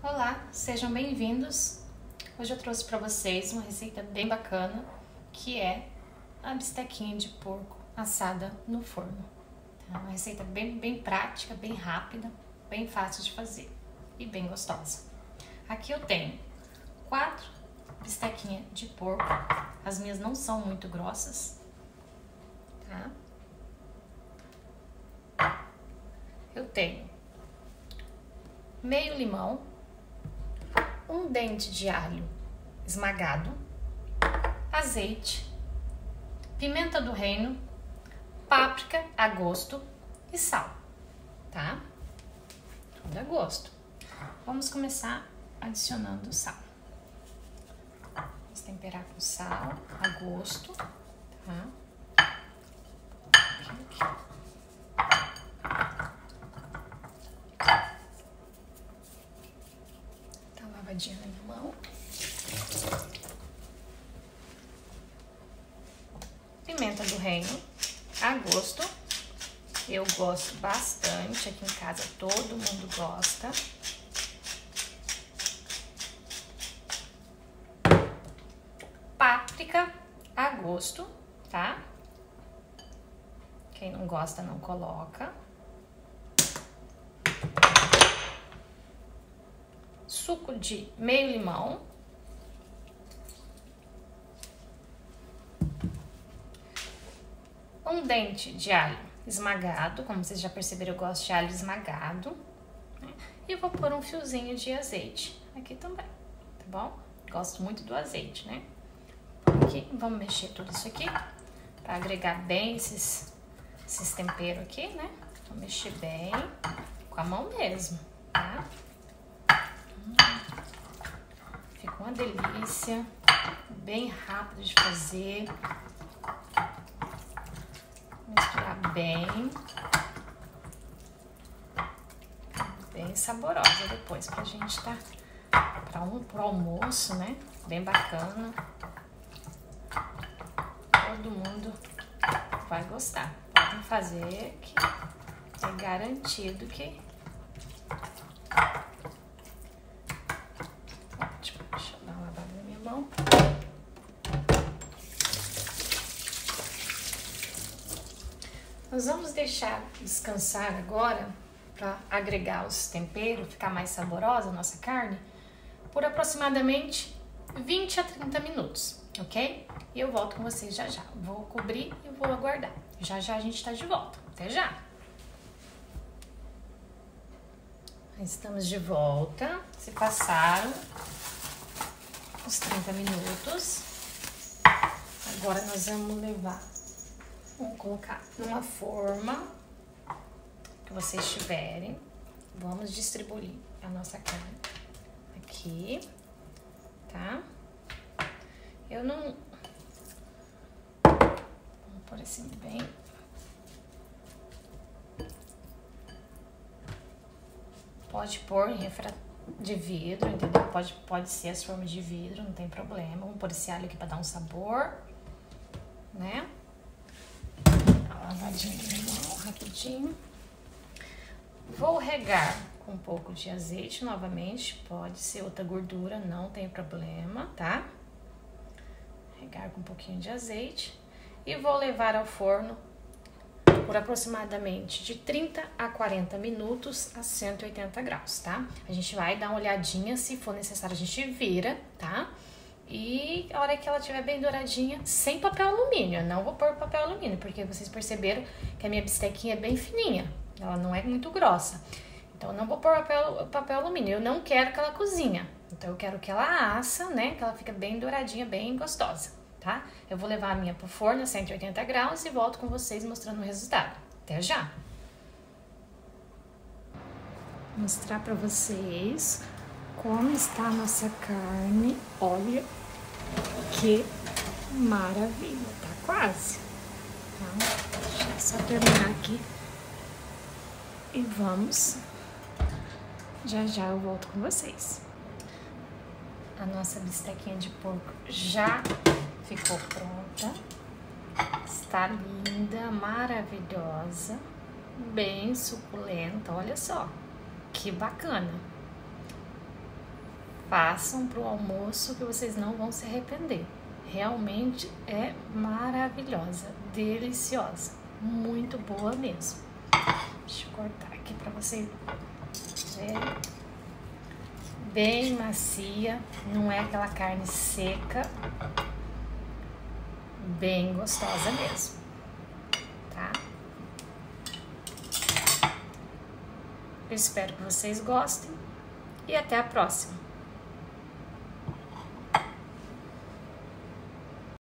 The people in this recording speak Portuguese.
Olá, sejam bem-vindos. Hoje eu trouxe para vocês uma receita bem bacana, que é a bistequinha de porco assada no forno. Tá? Uma receita bem prática, bem rápida, bem fácil de fazer e bem gostosa. Aqui eu tenho 4 bistequinhas de porco. As minhas não são muito grossas, tá? Eu tenho meio limão, um dente de alho esmagado, azeite, pimenta do reino, páprica a gosto e sal, tá? Tudo a gosto. Vamos começar adicionando o sal. Vamos temperar com sal a gosto, tá? Tá lavadinha na mão. Pimenta do reino a gosto. Eu gosto bastante, aqui em casa todo mundo gosta. Páprica a gosto, tá? Quem não gosta não coloca. Suco de meio limão. Um dente de alho esmagado, como vocês já perceberam, eu gosto de alho esmagado, né? E vou pôr um fiozinho de azeite aqui também, tá bom? Gosto muito do azeite, né? Aqui, vamos mexer tudo isso aqui para agregar bem esses temperos aqui, né? Vou mexer bem com a mão mesmo, tá? Fica uma delícia, bem rápido de fazer. Misturar bem saborosa depois pra gente pro almoço, né? Bem bacana. Todo mundo vai gostar. Podem fazer que é garantido que ótimo. Deixa eu dar uma lavada na minha mão. Nós vamos deixar descansar agora para agregar os temperos, ficar mais saborosa a nossa carne, por aproximadamente 20 a 30 minutos, ok? E eu volto com vocês já já. Vou cobrir e vou aguardar. Já já a gente está de volta. Até já! Estamos de volta. Se passaram os 30 minutos. Agora nós vamos levar. Vamos colocar numa forma que vocês tiverem. Vamos distribuir a nossa carne aqui, tá? Eu não... Vamos pôr assim bem... Pode pôr em de vidro, entendeu? Pode ser as formas de vidro, não tem problema. Vamos pôr esse alho aqui pra dar um sabor, né? Lavadinha de mão, rapidinho. Vou regar com um pouco de azeite novamente, pode ser outra gordura, não tem problema, tá? Regar com um pouquinho de azeite e vou levar ao forno por aproximadamente de 30 a 40 minutos a 180 graus, tá? A gente vai dar uma olhadinha, se for necessário a gente vira, tá? E a hora que ela estiver bem douradinha, sem papel alumínio. Eu não vou pôr papel alumínio, porque vocês perceberam que a minha bistequinha é bem fininha. Ela não é muito grossa. Então, eu não vou pôr papel alumínio. Eu não quero que ela cozinha. Então, eu quero que ela assa, né? Que ela fica bem douradinha, bem gostosa, tá? Eu vou levar a minha pro forno a 180 graus e volto com vocês mostrando o resultado. Até já! Vou mostrar pra vocês como está a nossa carne. Olha que maravilha, tá quase, tá? Deixa eu só terminar aqui e vamos, já já eu volto com vocês. A nossa bistequinha de porco já ficou pronta, está linda, maravilhosa, bem suculenta, olha só, que bacana. Façam pro almoço que vocês não vão se arrepender. Realmente é maravilhosa, deliciosa, muito boa mesmo. Deixa eu cortar aqui para vocês verem. Bem macia, não é aquela carne seca, bem gostosa mesmo, tá? Eu espero que vocês gostem e até a próxima.